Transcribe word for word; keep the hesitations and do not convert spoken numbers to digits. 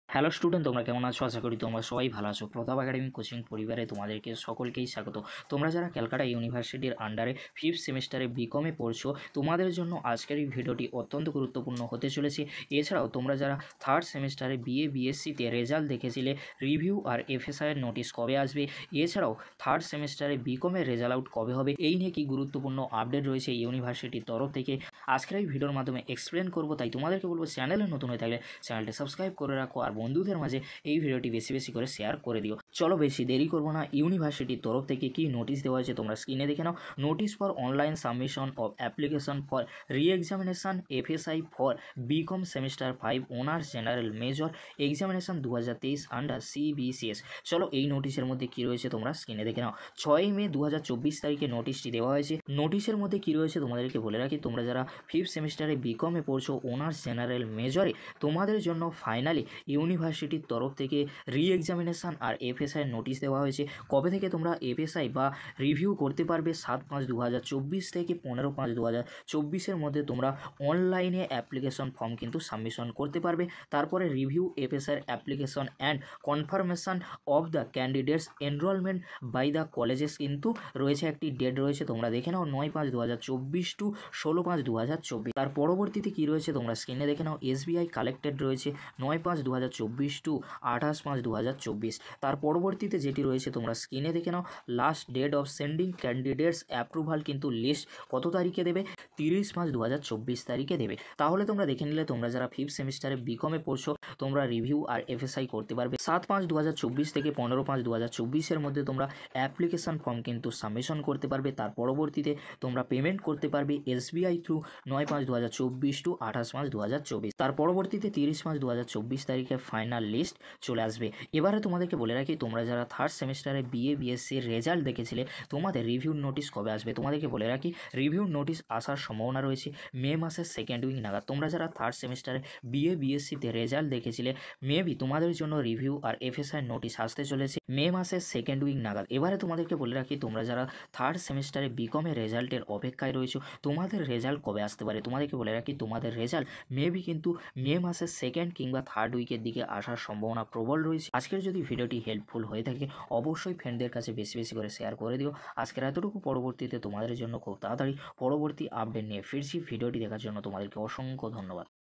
Hello student, তোমরা কেমন আছো? আশা করি তোমরা সবাই ভালো আছো। প্রতাপ একাডেমি কোচিং পরিবারে তোমাদেরকে সকলকেই স্বাগত। তোমরা যারা ক্যালকাটা ইউনিভার্সিটির আন্ডারে ফিফথ সেমিস্টারে বিকমে পড়ছো, তোমাদের জন্য আজকের এই ভিডিওটি অত্যন্ত গুরুত্বপূর্ণ হতে চলেছে। এছাড়াও তোমরা যারা থার্ড সেমিস্টারে বিএ বিএসসিতে রেজাল্ট দেখেছিলে, রিভিউ আর এফএসআইয়ের নোটিশ কবে আসবে, এছাড়াও থার্ড সেমিস্টারে বিকমের রেজাল্ট আউট কবে হবে, এই নিয়ে কি গুরুত্বপূর্ণ আপডেট রয়েছে ইউনিভার্সিটির তরফ থেকে আজকের এই ভিডিওর মাধ্যমে এক্সপ্লেন করবো। তাই তোমাদেরকে বলবো, চ্যানেলে নতুন হয়ে থাকলে চ্যানেলটি সাবস্ক্রাইব করে রাখো আর বন্ধুদের মাঝে এই ভিডিওটি বেশি বেশি করে শেয়ার করে দিও। চলো বেশি দেরি করবো না, ইউনিভার্সিটির তরফ থেকে কি নোটিশ দেওয়া হয়েছে তোমরা স্ক্রিনে দেখে নাও। Notice for online submission of application for re examination FSI for BCom semester five honours general major examination দু হাজার তেইশ আন্ডার সিবিসিএস। চলো এই নোটিশের মধ্যে কি রয়েছে তোমরা স্ক্রিনে দেখে নাও। ছয়ই মে দু হাজার চব্বিশ তারিখে নোটিশটি দেওয়া হয়েছে। নোটিশের মধ্যে কি রয়েছে তোমাদেরকে বলে রাখি, তোমরা যারা ফিফথ সেমিস্টারে বিকমে পড়ছো অনার্স জেনারেল মেজরে, তোমাদের জন্য ফাইনালি ইউনিভার্সিটির তরফ থেকে রি এক্সামিনেশান আর এফএসআই নোটিশ দেওয়া হয়েছে। কবে থেকে তোমরা এফএসআই বা রিভিউ করতে পারবে? সাত পাঁচ দু হাজার চব্বিশ থেকে পনেরো পাঁচ দু হাজার চব্বিশের মধ্যে তোমরা অনলাইনে অ্যাপ্লিকেশন ফর্ম কিন্তু সাবমিশন করতে পারবে। তারপরে রিভিউ এফএসআইয়ের application and confirmation of the candidates enrolment by the colleges কিন্তু রয়েছে, একটি ডেট রয়েছে, তোমরা দেখে নাও নয় পাঁচ দু হাজার চব্বিশ টু ষোলো পাঁচ দু হাজার চব্বিশ। তার পরবর্তীতে কী রয়েছে তোমরা স্ক্রিনে দেখে নাও। এসবিআই কালেক্টেড রয়েছে নয় পাঁচ দু হাজার চব্বিশ টু আঠাশ পাঁচ দু হাজার চব্বিশ। তার পরবর্তীতে যেটি রয়েছে তোমরা স্ক্রিনে দেখে নাও, last date of sending candidates approval কিন্তু লিস্ট কত তারিখে দেবে? তিরিশ পাঁচ দু হাজার চব্বিশ তারিখে দেবে। তাহলে তোমরা দেখে নিলে তোমরা যারা ফিফথ সেমিস্টারে বিকমে পড়ছো, তোমরা রিভিউ আর এফএসআই করতে পারবে সাত পাঁচ দু হাজার চব্বিশ থেকে পনেরো পাঁচ দু হাজার চব্বিশের মধ্যে তোমরা অ্যাপ্লিকেশন ফর্ম কিন্তু সাবমিশন করতে পারবে। তার পরবর্তীতে তোমরা পেমেন্ট করতে পারবে এসবিআই থ্রু নয় পাঁচ দু হাজার চব্বিশ টু আঠাশ পাঁচ দু হাজার চব্বিশ। তার পরবর্তীতে তিরিশ পাঁচ দু হাজার চব্বিশ তারিখে ফাইনাল লিস্ট চলে আসবে। এবারে তোমাদেরকে বলে রাখি, তোমরা যারা থার্ড সেমিস্টারে বিএ বিএসসির রেজাল্ট দেখেছিলে, তোমাদের রিভিউ নোটিশ কবে আসবে? তোমাদেরকে বলে রাখি, রিভিউ নোটিশ আসার সম্ভাবনা রয়েছে মে মাসের সেকেন্ড উইক নাগাদ। তোমরা যারা থার্ড সেমিস্টারে বিএ বিএসসিতে রেজাল্ট দেখেছিলে, মেবি তোমাদের জন্য রিভিউ আর এফএসআই নোটিশ আসতে চলেছে মে মাসের সেকেন্ড উইক নাগাদ। এবারে তোমাদেরকে বলে রাখি, তোমরা যারা থার্ড সেমিস্টারে বিকমের রেজাল্টের অপেক্ষায় রয়েছে, তোমাদের রেজাল্ট কবে আসতে পারে? তোমাদেরকে বলে রাখি, তোমাদের রেজাল্ট মেবি কিন্তু মে মাসের সেকেন্ড কিংবা থার্ড উইকের দিকে আসার সম্ভাবনা প্রবল রয়েছে। আজকের যদি ভিডিওটি হেল্পফুল হয়ে থাকে, অবশ্যই ফ্রেন্ডদের কাছে বেশি বেশি করে শেয়ার করে দিও। আজকের এতটুকু, পরবর্তীতে তোমাদের জন্য খুব তাড়াতাড়ি পরবর্তী আপডেট নিয়ে ফিরছি। ভিডিওটি দেখার জন্য তোমাদেরকে অসংখ্য ধন্যবাদ।